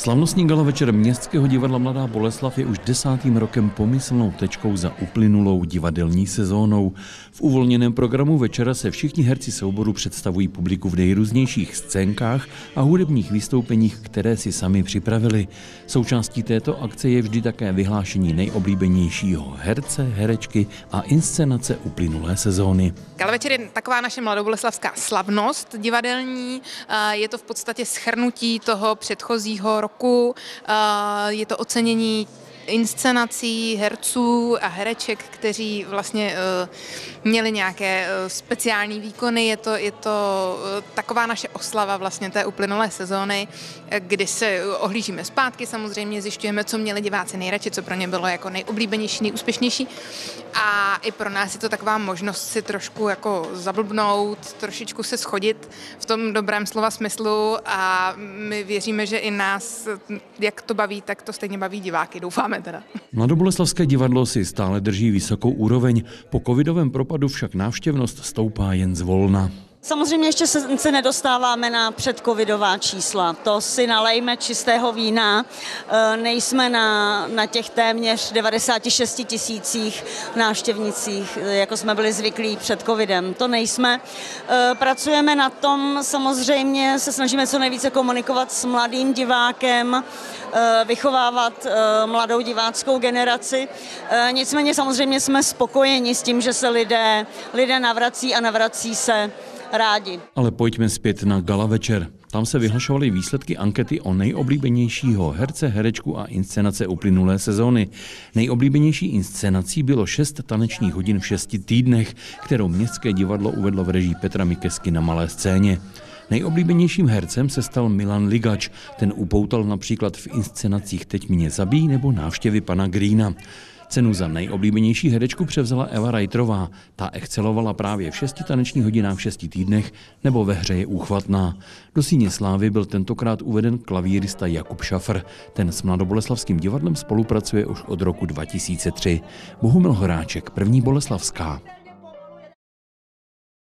Slavnostní gala večer Městského divadla Mladá Boleslav je už 10. rokem pomyslnou tečkou za uplynulou divadelní sezónou. V uvolněném programu večera se všichni herci souboru představují publiku v nejrůznějších scénkách a hudebních vystoupeních, které si sami připravili. Součástí této akce je vždy také vyhlášení nejoblíbenějšího herce, herečky a inscenace uplynulé sezóny. Gala večer je taková naše mladoboleslavská slavnost divadelní, je to v podstatě shrnutí toho předchozího roku, je to ocenění inscenací herců a hereček, kteří vlastně měli nějaké speciální výkony. Je to taková naše oslava vlastně té uplynulé sezóny, kdy se ohlížíme zpátky, samozřejmě zjišťujeme, co měli diváci nejradši, co pro ně bylo jako nejoblíbenější, nejúspěšnější. A i pro nás je to taková možnost si trošku jako zablbnout, trošičku se schodit v tom dobrém slova smyslu a my věříme, že i nás, jak to baví, tak to stejně baví diváky, doufáme teda. Mladoboleslavské divadlo si stále drží vysokou úroveň, po covidovém propadu však návštěvnost stoupá jen zvolna. Samozřejmě ještě se nedostáváme na předcovidová čísla, to si nalejme čistého vína, nejsme na těch téměř 96 000 návštěvnicích, jako jsme byli zvyklí před covidem, to nejsme. Pracujeme na tom, samozřejmě se snažíme co nejvíce komunikovat s mladým divákem, vychovávat mladou diváckou generaci, nicméně samozřejmě jsme spokojeni s tím, že se lidé navrací a navrací se rádi. Ale pojďme zpět na gala večer. Tam se vyhlašovaly výsledky ankety o nejoblíbenějšího herce, herečku a inscenace uplynulé sezóny. Nejoblíbenější inscenací bylo 6 tanečních hodin v 6 týdnech, kterou Městské divadlo uvedlo v režii Petra Mikesky na Malé scéně. Nejoblíbenějším hercem se stal Milan Ligač. Ten upoutal například v inscenacích Teď mě zabij nebo Návštěvy pana Greena. Cenu za nejoblíbenější herečku převzala Eva Reitrová. Ta excelovala právě v 6 tanečních hodinách v 6 týdnech nebo ve hře Je úchvatná. Do síně slávy byl tentokrát uveden klavírista Jakub Šafr. Ten s Mladoboleslavským divadlem spolupracuje už od roku 2003. Bohumil Horáček, První Boleslavská.